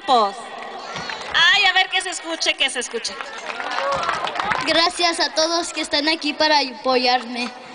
piropos. Ay, a ver que se escuche, que se escuche. Gracias a todos que están aquí para apoyarme.